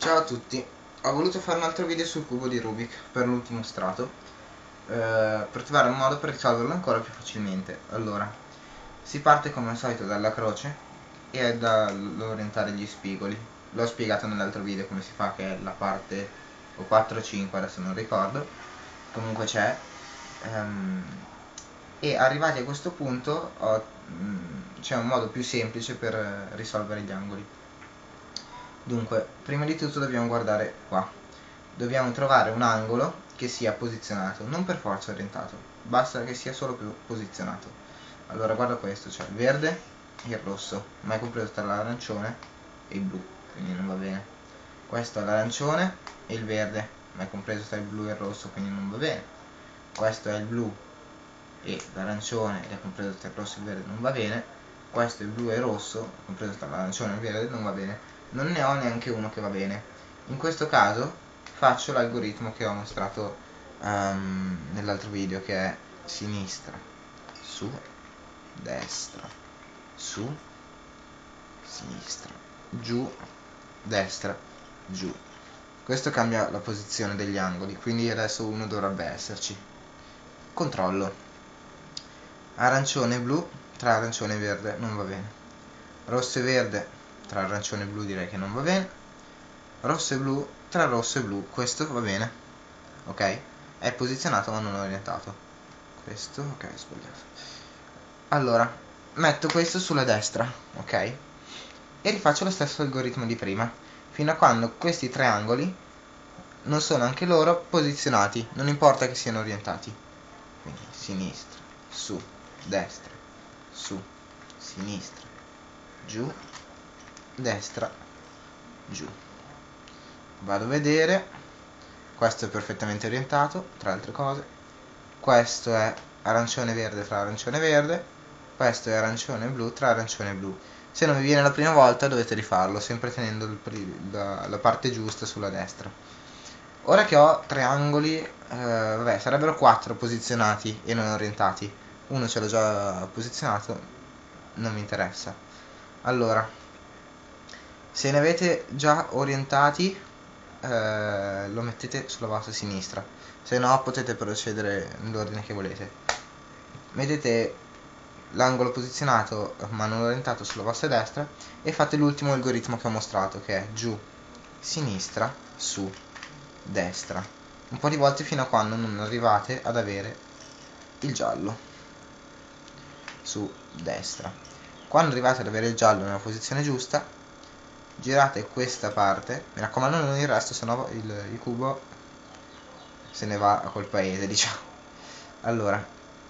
Ciao a tutti, ho voluto fare un altro video sul cubo di Rubik per l'ultimo strato per trovare un modo per risolverlo ancora più facilmente. Allora, si parte come al solito dalla croce e dall'orientare gli spigoli. L'ho spiegato nell'altro video come si fa, che è la parte o 4 o 5, adesso non ricordo, comunque c'è. E arrivati a questo punto c'è un modo più semplice per risolvere gli angoli. Dunque, prima di tutto dobbiamo guardare qua. Dobbiamo trovare un angolo che sia posizionato, non per forza orientato, basta che sia solo più posizionato. Allora guarda questo, c'è il verde e il rosso, ma è compreso tra l'arancione e il blu, quindi non va bene. Questo è l'arancione e il verde, ma è compreso tra il blu e il rosso, quindi non va bene. Questo è il blu e l'arancione ed è compreso tra il rosso e il verde, non va bene. Questo è il blu e il rosso, compreso tra l'arancione e il verde, non va bene. Non ne ho neanche uno che va bene. In questo caso faccio l'algoritmo che ho mostrato nell'altro video, che è sinistra, su, destra, su, sinistra, giù, destra, giù. Questo cambia la posizione degli angoli, quindi adesso uno dovrebbe esserci. Controllo. Arancione e blu tra arancione e verde non va bene. Rosso e verde tra arancione e blu direi che non va bene. Rosso e blu tra rosso e blu, questo va bene, ok? È posizionato ma non orientato. Questo, ok, sbagliato. Allora, metto questo sulla destra, ok? E rifaccio lo stesso algoritmo di prima, fino a quando questi tre angoli non sono anche loro posizionati, non importa che siano orientati. Quindi sinistra, su, destra, su, sinistra, giù, destra, giù. Vado a vedere, questo è perfettamente orientato, tra altre cose. Questo è arancione verde tra arancione verde, questo è arancione blu tra arancione blu. Se non vi viene la prima volta dovete rifarlo, sempre tenendo la parte giusta sulla destra. Ora che ho tre angoli, vabbè, sarebbero 4 posizionati e non orientati. Uno ce l'ho già posizionato, non mi interessa. Allora, se ne avete già orientati, lo mettete sulla vostra sinistra, se no potete procedere nell'ordine che volete. Mettete l'angolo posizionato ma non orientato sulla vostra destra e fate l'ultimo algoritmo che ho mostrato, che è giù, sinistra, su, destra, un po' di volte fino a quando non arrivate ad avere il giallo. Su, destra. Quando arrivate ad avere il giallo nella posizione giusta, girate questa parte, mi raccomando non il resto, sennò il cubo se ne va a quel paese, diciamo. Allora,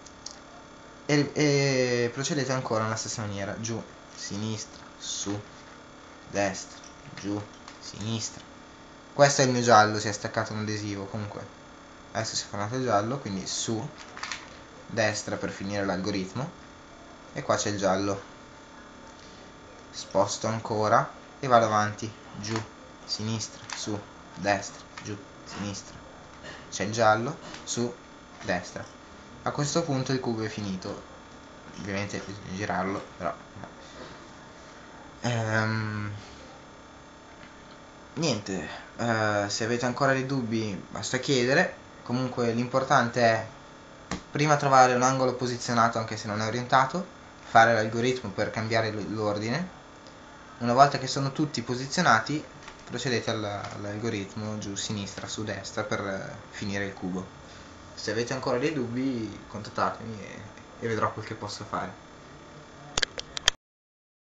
e procedete ancora nella stessa maniera, giù, sinistra, su, destra, giù, sinistra. Questo è il mio giallo, si è staccato un adesivo, comunque adesso si è formato il giallo, quindi su, destra per finire l'algoritmo, e qua c'è il giallo. Sposto ancora e vado avanti, giù, sinistra, su, destra, giù, sinistra. C'è il giallo, su, destra. A questo punto il cubo è finito. Ovviamente bisogna girarlo, però niente, se avete ancora dei dubbi basta chiedere. Comunque l'importante è prima trovare un angolo posizionato anche se non è orientato, fare l'algoritmo per cambiare l'ordine. Una volta che sono tutti posizionati procedete all'algoritmo giù, sinistra, su, destra per finire il cubo. Se avete ancora dei dubbi contattatemi e vedrò quel che posso fare.